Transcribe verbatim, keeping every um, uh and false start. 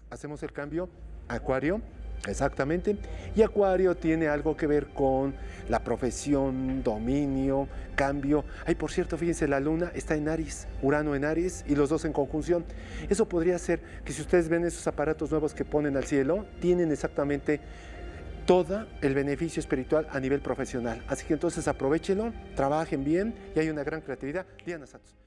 hacemos el cambio a Acuario. Exactamente, y Acuario tiene algo que ver con la profesión, dominio, cambio. Ay, por cierto, fíjense, la luna está en Aries, Urano en Aries y los dos en conjunción. Eso podría ser que si ustedes ven esos aparatos nuevos que ponen al cielo, tienen exactamente todo el beneficio espiritual a nivel profesional. Así que entonces aprovechenlo, trabajen bien y hay una gran creatividad. Diana Santos.